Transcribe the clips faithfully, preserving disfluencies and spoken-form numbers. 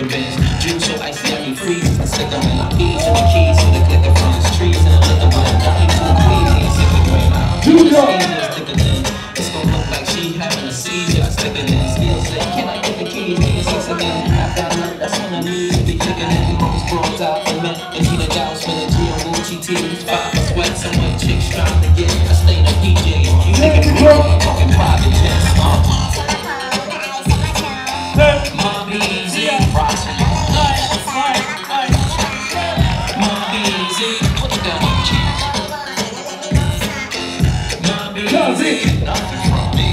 Benz. Juice so icy, I need freeze. I stick them in the keys and the keys to the glicker from his trees. And the liquor blend, got me too queasy. I stick it right now. It's thicker than. It's gonna look like she having a seizure. I stick it in. Still say, can I get the keys? Nigga six again. After I learned, that's when I need to be kicking in. These bros out and met. And he the down, spinning G on Gucci tees. Five for sweat, someone chicks trying to get. I stay in a D J. You niggas broke, talking private jets. Uh. Mommy easy, rocks. Mommy easy, put it down on cheese. Mommy easy, nothing from me.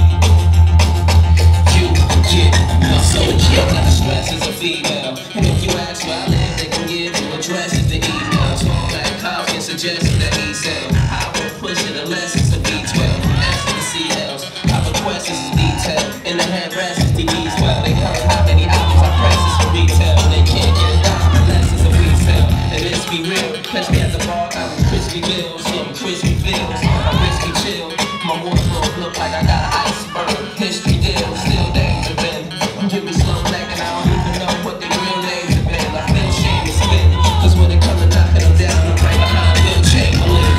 You get my soul chill, like the stress is a female. And if you ask where I live, they can give you addresses, the emails. Black cops can suggest that he sell. I will push it unless it's a B twelve. S and the C Ls. I request this is detailed. In the headrest is D Bs. Well, they cover how many hours I press this for retail. They can't get it down unless it's a resale. And let's be real, catch me at the bar, I'm crispy bills, some crispy bills. I'm risky chill. My wardrobe look like I got an iceberg. History deal, still danger been. Give me slow neck and I don't even know what the real names have been. I feel shame to spin, cause when it comes to knocking them down, I'm right behind Bill Chamberlain.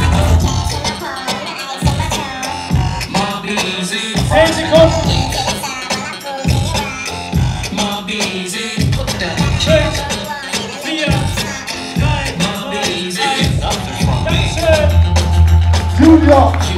Mob easy, physical. Mob easy, put that check. Mob easy, nothing from me. New York.